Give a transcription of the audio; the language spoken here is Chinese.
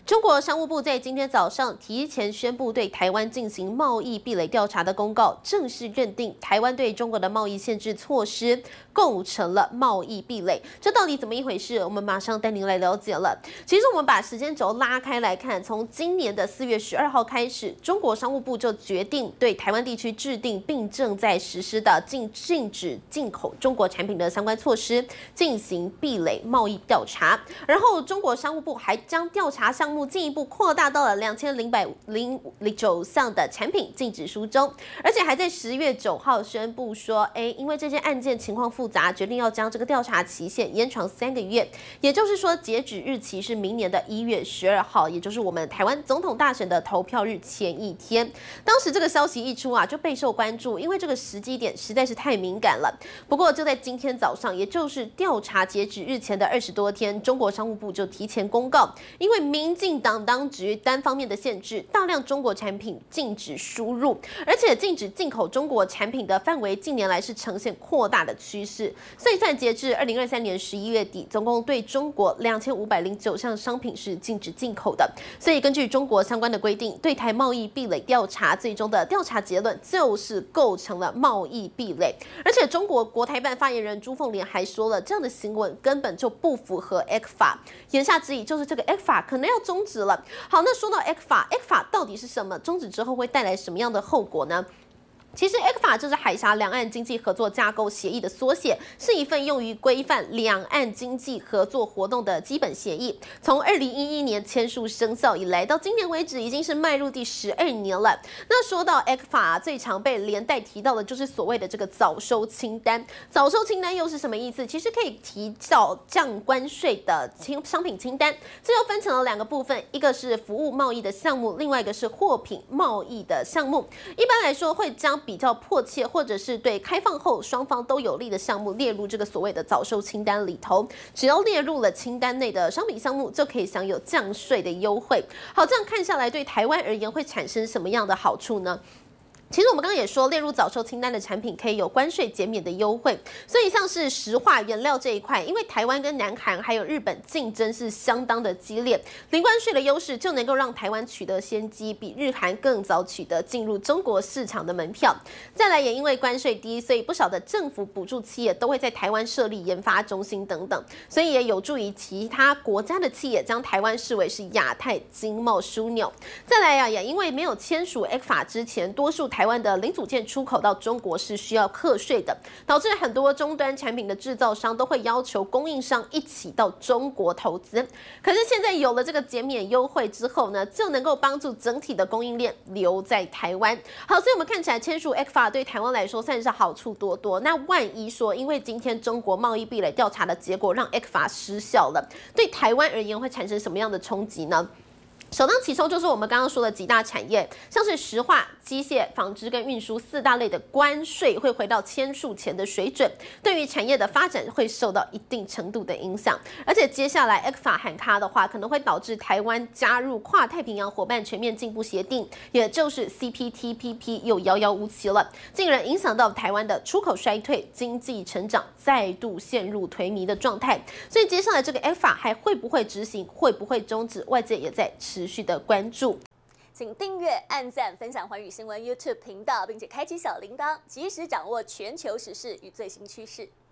中国商务部在今天早上提前宣布对台湾进行贸易壁垒调查的公告，正式认定台湾对中国的贸易限制措施构成了贸易壁垒。这到底怎么一回事？我们马上带您来了解了。其实我们把时间轴拉开来看，从今年的4月12号开始，中国商务部就决定对台湾地区制定并正在实施的禁止进口中国产品的相关措施，进行壁垒贸易调查。然后中国商务部还将调查项目进一步扩大到了2009项的产品禁止书中，而且还在10月9号宣布说，因为这件案件情况复杂，决定要将这个调查期限延长3个月，也就是说，截止日期是明年的1月12号，也就是我们台湾总统大选的投票日前一天。当时这个消息一出啊，就备受关注，因为这个时机点实在是太敏感了。不过就在今天早上，也就是调查截止日前的20多天，中国商务部就提前公告，因为民进党当局单方面的限制，大量中国产品禁止输入，而且禁止进口中国产品的范围近年来是呈现扩大的趋势。所以算截至2023年11月底，总共对中国2509项商品是禁止进口的。所以根据中国相关的规定，对台贸易壁垒调查最终的调查结论就是构成了贸易壁垒。而且中国国台办发言人朱凤莲还说了，这样的行为根本就不符合 ECFA， 言下之意就是这个 ECFA 可能要终止了。好，那说到 ECFA 到底是什么？终止之后会带来什么样的后果呢？其实 ECFA 就是海峡两岸经济合作架构协议的缩写，是一份用于规范两岸经济合作活动的基本协议。从2011年签署生效以来，到今年为止已经是迈入第12年了。那说到 ECFA， 最常被连带提到的就是所谓的这个早收清单。早收清单又是什么意思？其实可以提早降关税的商品清单，这又分成了2个部分，一个是服务贸易的项目，另外一个是货品贸易的项目。一般来说会将比较迫切或者是对开放后双方都有利的项目列入这个所谓的早收清单里头，只要列入了清单内的商品项目，就可以享有降税的优惠。好，这样看下来，对台湾而言会产生什么样的好处呢？其实我们刚刚也说，列入早收清单的产品可以有关税减免的优惠，所以像是石化原料这一块，因为台湾跟南韩还有日本竞争是相当的激烈，零关税的优势就能够让台湾取得先机，比日韩更早取得进入中国市场的门票。再来也因为关税低，所以不少的政府补助企业都会在台湾设立研发中心等等，所以也有助于其他国家的企业将台湾视为是亚太经贸枢纽。再来也因为没有签署 ECFA 之前，多数台湾的零组件出口到中国是需要课税的，导致很多终端产品的制造商都会要求供应商一起到中国投资。可是现在有了这个减免优惠之后呢，就能够帮助整体的供应链留在台湾。好，所以我们看起来签署 ECFA 对台湾来说算是好处多多。那万一说因为今天中国贸易壁垒调查的结果让 ECFA 失效了，对台湾而言会产生什么样的冲击呢？首当其冲就是我们刚刚说的几大产业，像是石化、机械、纺织跟运输4大类的关税会回到签署前的水准，对于产业的发展会受到一定程度的影响。而且接下来 ECFA 喊卡的话，可能会导致台湾加入跨太平洋伙伴全面进步协定，也就是 CPTPP 又遥遥无期了，进而影响到台湾的出口衰退、经济成长再度陷入颓靡的状态。所以接下来这个 ECFA 还会不会执行，会不会终止，外界也在持续的关注。 请订阅、按赞、分享寰宇新闻 YouTube 频道，并且开启小铃铛，及时掌握全球时事与最新趋势。